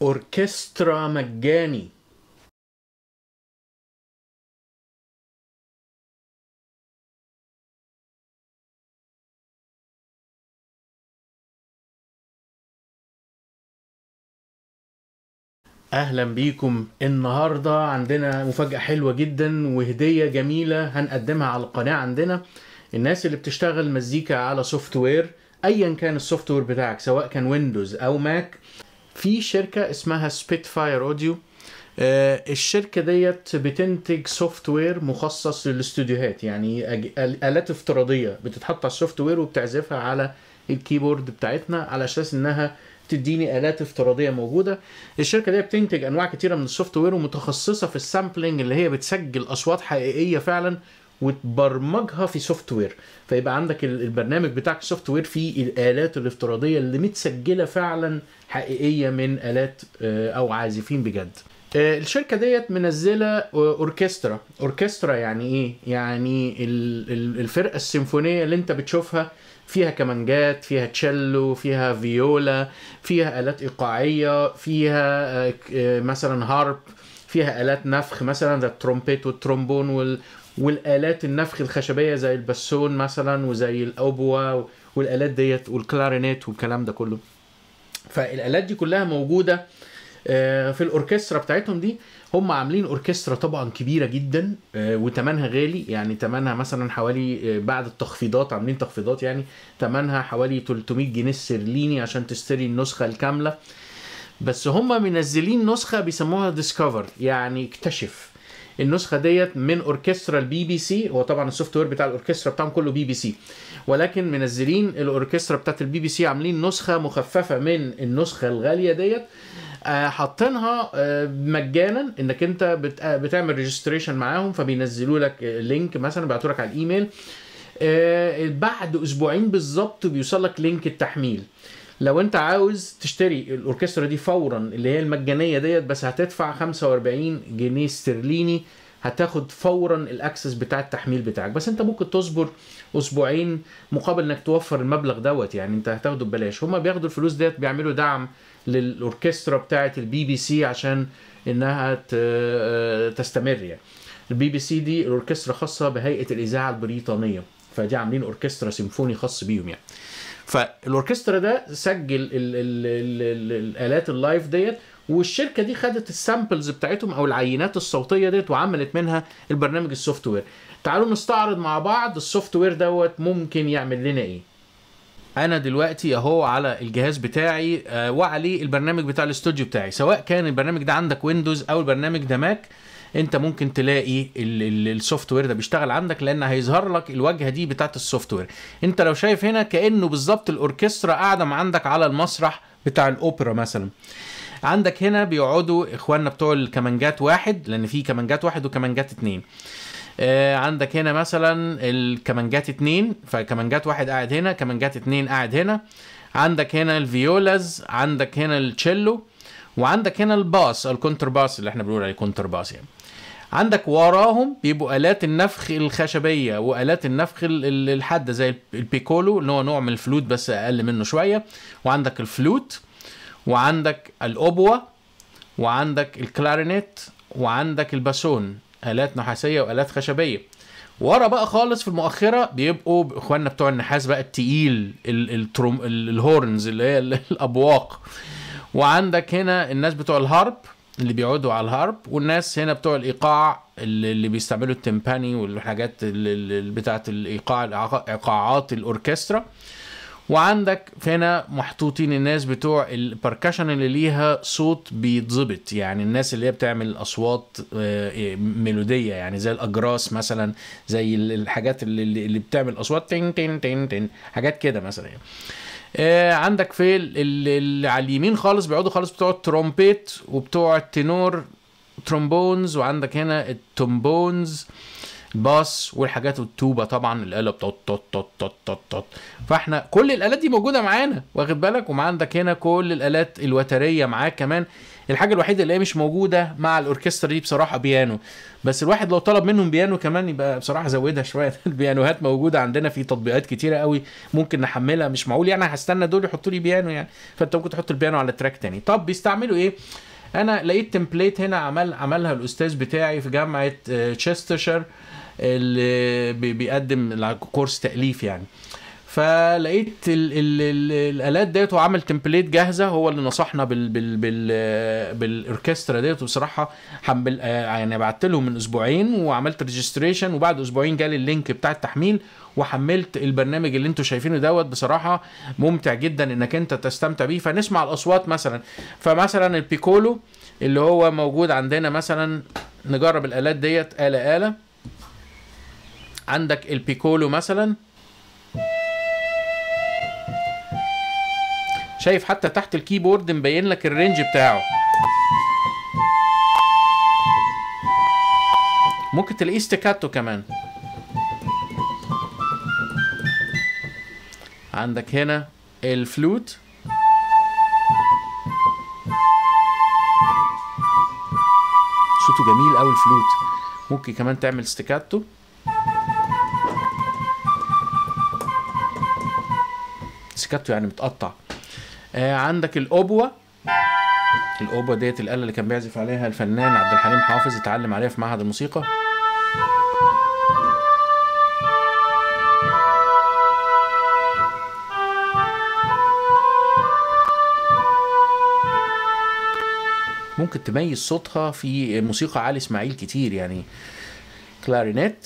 أوركسترا مجاني. اهلا بيكم. النهارده عندنا مفاجأة حلوة جدا وهدية جميلة هنقدمها على القناة عندنا. الناس اللي بتشتغل مزيكا على سوفت وير، ايا كان السوفت وير بتاعك سواء كان ويندوز او ماك، في شركة اسمها سبيتفاير اوديو. الشركة ديت بتنتج سوفت وير مخصص للاستوديوهات، يعني آلات افتراضية بتتحط على السوفت وير وبتعزفها على الكيبورد بتاعتنا على اساس انها تديني آلات افتراضية موجودة. الشركة دي بتنتج انواع كتيرة من السوفت وير ومتخصصة في السامبلينج، اللي هي بتسجل اصوات حقيقية فعلا وتبرمجها في سوفت وير، فيبقى عندك البرنامج بتاعك السوفت وير فيه الآلات الافتراضية اللي متسجلة فعلا حقيقية من آلات او عازفين بجد. الشركة ديت منزلة اوركسترا يعني ايه؟ يعني الفرقة السيمفونية اللي انت بتشوفها فيها كمانجات، فيها تشيلو، فيها فيولا، فيها آلات إيقاعية، فيها مثلا هارب، فيها آلات نفخ مثلا زي الترومبيت والترومبون والآلات النفخ الخشبية زي الباسون مثلا وزي الأوبوا والآلات ديت والكلارينيت والكلام ده كله. فالآلات دي كلها موجودة في الاوركسترا بتاعتهم دي. هم عاملين اوركسترا طبعا كبيره جدا وتمنها غالي، يعني تمنها مثلا حوالي بعد التخفيضات، عاملين تخفيضات يعني تمنها حوالي 300 جنيه استرليني عشان تشتري النسخه الكامله. بس هم منزلين نسخه بيسموها ديسكفر، يعني اكتشف. النسخه ديت من اوركسترا البي بي سي، هو طبعا السوفت وير بتاع الاوركسترا بتاعهم كله بي بي سي، ولكن منزلين الاوركسترا بتاعت البي بي سي عاملين نسخه مخففه من النسخه الغاليه ديت، حاطينها مجانا انك انت بتعمل ريجستريشن معاهم، فبينزلوا لك لينك مثلا بيبعتوا لك على الايميل. بعد اسبوعين بالظبط بيوصل لك لينك التحميل. لو انت عاوز تشتري الاوركسترا دي فورا اللي هي المجانيه ديت، بس هتدفع 45 جنيه استرليني، هتاخد فورا الاكسس بتاع التحميل بتاعك. بس انت ممكن تصبر اسبوعين مقابل انك توفر المبلغ دوت، يعني انت هتاخده ببلاش. هما بياخدوا الفلوس ديت بيعملوا دعم للاوركسترا بتاعه البي بي سي عشان انها تستمر. يعني البي بي سي دي الاوركسترا خاصه بهيئه الاذاعه البريطانيه، فدي عاملين اوركسترا سيمفوني خاص بيهم يعني. فالاوركسترا ده سجل الالات اللايف ديت، والشركه دي خدت السامبلز بتاعتهم او العينات الصوتيه ديت وعملت منها البرنامج السوفت وير. تعالوا نستعرض مع بعض السوفت وير دوت ممكن يعمل لنا ايه. انا دلوقتي اهو على الجهاز بتاعي وعليه البرنامج بتاع الاستوديو بتاعي، سواء كان البرنامج ده عندك ويندوز او البرنامج ده ماك، انت ممكن تلاقي السوفت وير ده بيشتغل عندك، لان هيظهر لك الواجهه دي بتاعت السوفت وير. انت لو شايف هنا كانه بالظبط الاوركسترا قاعده عندك على المسرح بتاع الاوبرا مثلا. عندك هنا بيقعدوا اخواننا بتوع الكمانجات واحد، لان في كمانجات واحد وكمانجات اتنين. عندك هنا مثلا الكمانجات اتنين، فكمانجات واحد قاعد هنا، كمانجات اتنين قاعد هنا. عندك هنا الفيولاز، عندك هنا التشيلو، وعندك هنا الباس الكونتر باس اللي احنا بنقول عليه كونتر باس يعني. عندك وراهم بيبقوا آلات النفخ الخشبية وآلات النفخ الحادة زي البيكولو اللي هو نوع من الفلوت بس أقل منه شوية، وعندك الفلوت، وعندك الأوبوا، وعندك الكلارينيت، وعندك الباسون، آلات نحاسية وآلات خشبية. ورا بقى خالص في المؤخرة بيبقوا اخواننا بتوع النحاس بقى التقيل، الهورنز اللي هي الأبواق. وعندك هنا الناس بتوع الهارب اللي بيقعدوا على الهارب، والناس هنا بتوع الإيقاع اللي بيستعملوا التيمباني والحاجات اللي بتاعت الإيقاع، إيقاعات الأوركسترا. وعندك هنا محطوطين الناس بتوع البركشن اللي ليها صوت بيتظبط، يعني الناس اللي هي بتعمل اصوات ميلوديه، يعني زي الاجراس مثلا، زي الحاجات اللي بتعمل اصوات تين تين تين تين، حاجات كده مثلا يعني. عندك في اللي على اليمين خالص بيقعدوا خالص بتوع الترومبيت وبتوع التنور ترومبونز، وعندك هنا التومبونز، الباس والحاجات والتوبه طبعا، الآلة بتوت توت توت توت توت توت. فاحنا كل الآلات دي موجوده معانا، واخد بالك؟ وما عندك هنا كل الآلات الوتريه معاك كمان. الحاجه الوحيده اللي هي مش موجوده مع الاوركسترا دي بصراحه بيانو، بس الواحد لو طلب منهم بيانو كمان يبقى بصراحه زودها شويه. البيانوهات موجوده عندنا في تطبيقات كتيره قوي ممكن نحملها، مش معقول يعني هستنى دول يحطوا لي بيانو يعني. فانت ممكن تحط البيانو على تراك تاني. طب بيستعملوا ايه؟ انا لقيت تمبليت هنا عملها الاستاذ بتاعي في جامعه تشسترشير اللي بيقدم كورس تاليف يعني. فلقيت الالات ديت وعمل تمبليت جاهزه، هو اللي نصحنا بالاوركسترا ديت. وبصراحه حمل يعني بعت لهم من اسبوعين وعملت ريجستريشن، وبعد اسبوعين جالي اللينك بتاع التحميل وحملت البرنامج اللي انتوا شايفينه دوت. بصراحه ممتع جدا انك انت تستمتع بيه. فنسمع الاصوات مثلا، فمثلا البيكولو اللي هو موجود عندنا مثلا، نجرب الالات ديت آلة آلة. عندك البيكولو مثلا، شايف حتى تحت الكيبورد مبين لك الرينج بتاعه. ممكن تلاقيه ستيكاتو كمان. عندك هنا الفلوت، صوته جميل قوي الفلوت. ممكن كمان تعمل ستيكاتو. ستيكاتو يعني متقطع. عندك الأوبوة. الأوبوة ديت الآلة اللي كان بيعزف عليها الفنان عبد الحليم حافظ، اتعلم عليها في معهد الموسيقى. ممكن تميز صوتها في موسيقى علي اسماعيل كتير يعني. كلارينيت.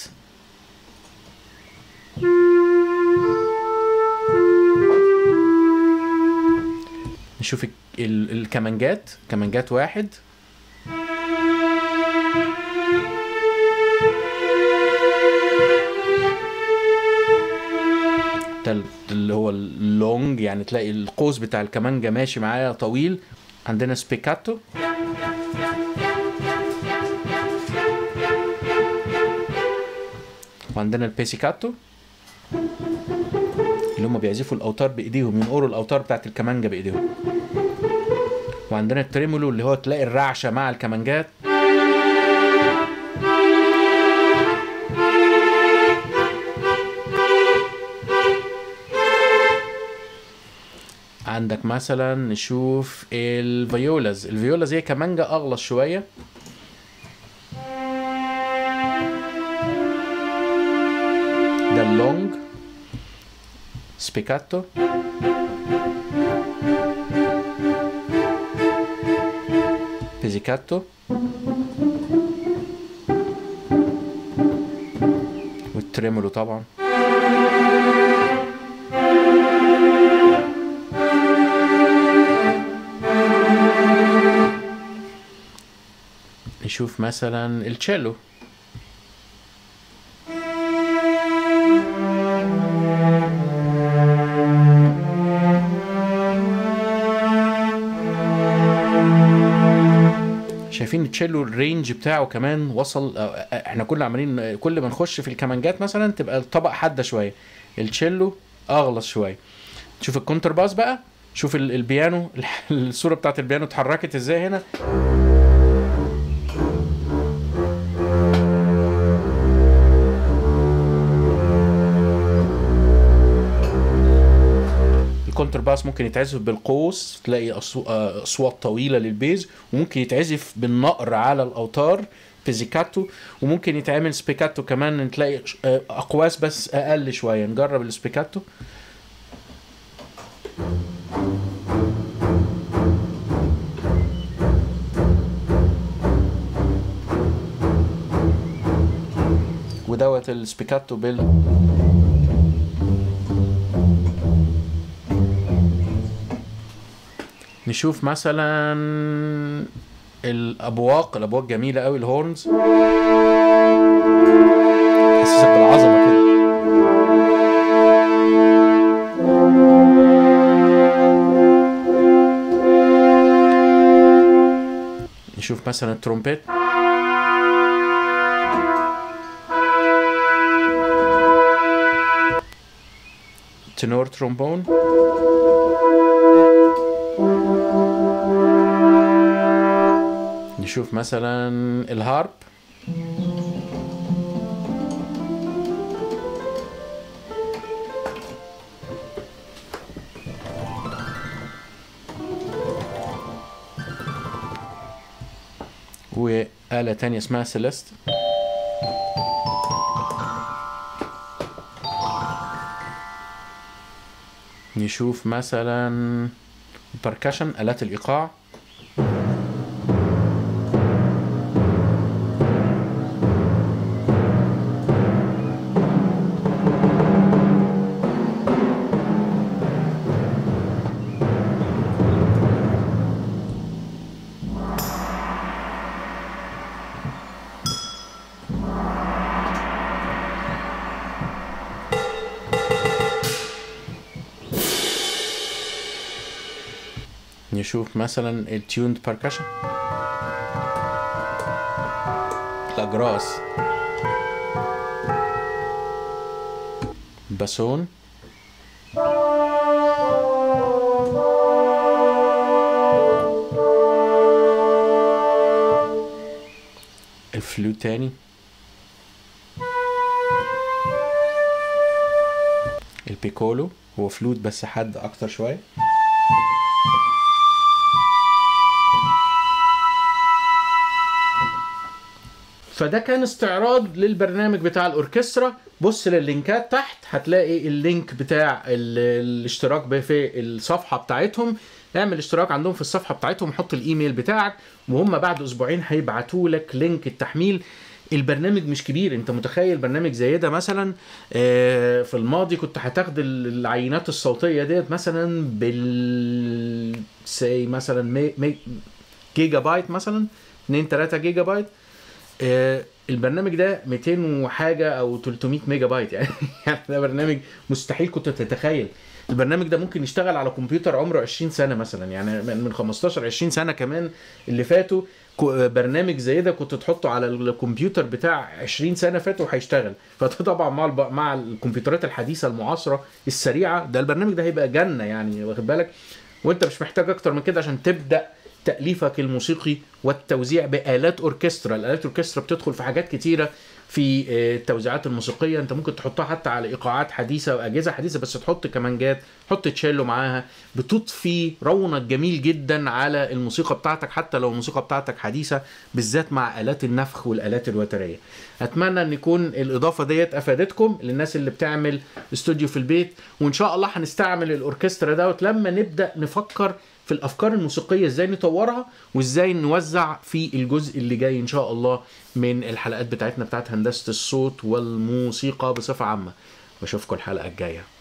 نشوف الكمانجات. كمانجات واحد، اللي هو اللونج يعني تلاقي القوس بتاع الكمانجة ماشي معايا طويل. عندنا سبيكاتو، وعندنا البيسيكاتو اللي هم بيعزفوا الاوتار بايديهم، ينقروا الاوتار بتاعت الكمانجة بايديهم. وعندنا التريمولو اللي هو تلاقي الرعشة مع الكمانجات. عندك مثلا نشوف الفيولاز. الفيولاز هي كمانجة اغلظ شوية. ده اللونج سبيكاتو. بيزيكاتو. والتريمولو طبعا. نشوف مثلا التشيلو. شايفين التشيلو الرينج بتاعه كمان وصل. احنا كنا عمالين كل ما نخش في الكمانجات مثلا تبقى الطبق حاده شويه، التشيلو اغلظ شويه. شوف الكونتر باس بقى، شوف البيانو. الصوره بتاعت البيانو اتحركت ازاي هنا. الكونتر باس ممكن يتعزف بالقوس، تلاقي اصوات طويله للبيز، وممكن يتعزف بالنقر على الاوتار بيزيكاتو، وممكن يتعمل سبيكاتو كمان، تلاقي اقواس بس اقل شويه. نجرب السبيكاتو. ودوت السبيكاتو نشوف مثلا الابواق جميله قوي. الهورنز تحسسك بالعظمه كده. نشوف مثلا الترومبيت. ترومبون. نشوف مثلا الهارب. وآلة تانية اسمها سيليست. نشوف مثلا بركشن، آلات الإيقاع. نشوف مثلا التيوند باركشن، الأجراس، باسون، الفلوت تاني، البيكولو هو فلوت بس حد أكتر شوية. فده كان استعراض للبرنامج بتاع الأوركسترا. بص لللينكات تحت، هتلاقي اللينك بتاع الاشتراك في الصفحة بتاعتهم. اعمل اشتراك عندهم في الصفحة بتاعتهم، حط الإيميل بتاعك، وهم بعد أسبوعين هيبعتوا لك لينك التحميل. البرنامج مش كبير، انت متخيل برنامج زي ده مثلا في الماضي كنت هتاخد العينات الصوتية ديت مثلا مثلا جيجا بايت، مثلا 2-3 جيجا بايت. البرنامج ده 200 وحاجة او 300 ميجا بايت يعني. يعني ده برنامج مستحيل كنت تتخيل. البرنامج ده ممكن يشتغل على كمبيوتر عمره 20 سنة مثلا، يعني من 15-20 سنة كمان اللي فاتوا. برنامج زي ده كنت تحطه على الكمبيوتر بتاع 20 سنة فاتوا وهيشتغل. فطبعا مع الكمبيوترات الحديثة المعاصرة السريعة، ده البرنامج ده هيبقى جنة يعني، واخد بالك. وانت مش محتاج اكتر من كده عشان تبدأ تأليفك الموسيقي والتوزيع بآلات أوركسترا. الآلات الأوركسترا بتدخل في حاجات كتيرة في التوزيعات الموسيقية. انت ممكن تحطها حتى على إيقاعات حديثة وأجهزة حديثة، بس تحط كمانجات، تحط تشيلو معاها، بتضفي رونق جميل جدا على الموسيقى بتاعتك حتى لو الموسيقى بتاعتك حديثة، بالذات مع آلات النفخ والآلات الوترية. أتمنى أن يكون الإضافة ديت أفادتكم للناس اللي بتعمل استوديو في البيت، وإن شاء الله هنستعمل الأوركسترا دوت لما نبدأ نفكر في الافكار الموسيقيه ازاي نطورها وازاي نوزع في الجزء اللي جاي ان شاء الله من الحلقات بتاعتنا بتاعت هندسه الصوت والموسيقى بصفه عامه. بشوفكم الحلقه الجايه.